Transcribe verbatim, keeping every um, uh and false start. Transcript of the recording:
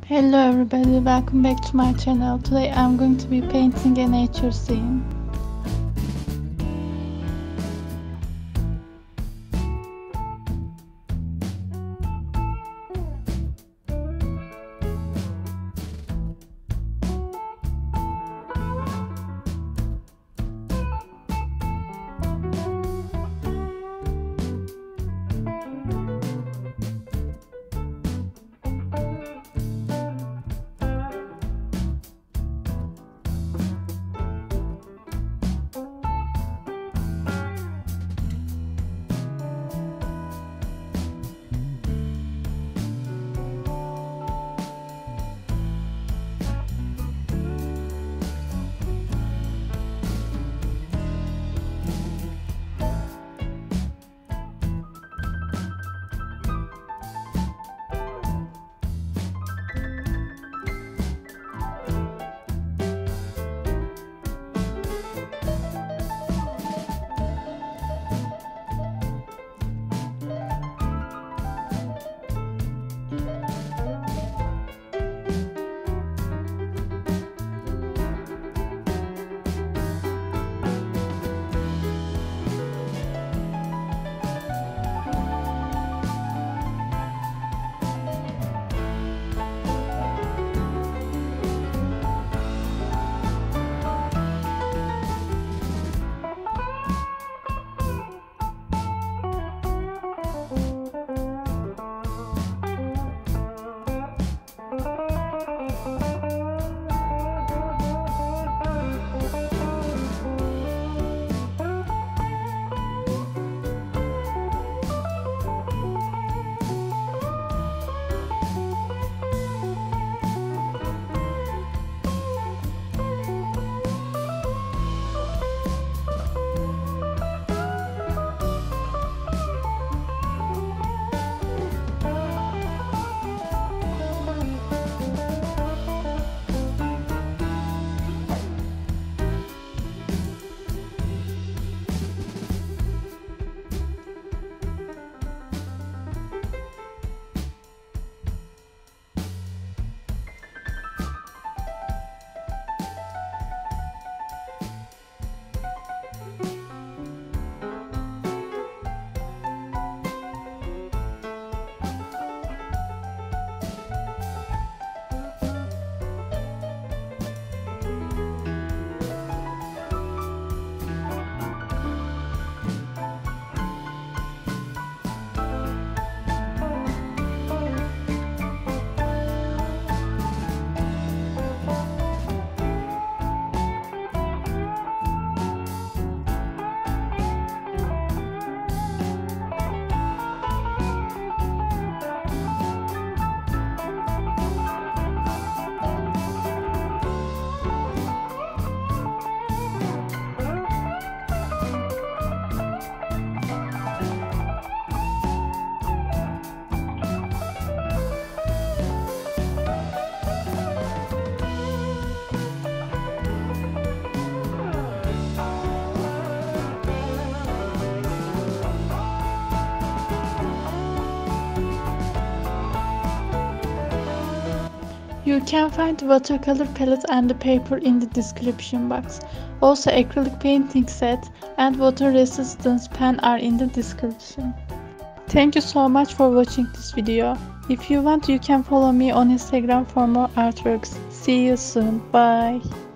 Hello everybody, welcome back to my channel. Today I'm going to be painting a nature scene. You can find the watercolor palette and the paper in the description box. Also, acrylic painting set and water resistance pen are in the description. Thank you so much for watching this video. If you want, you can follow me on Instagram for more artworks. See you soon. Bye.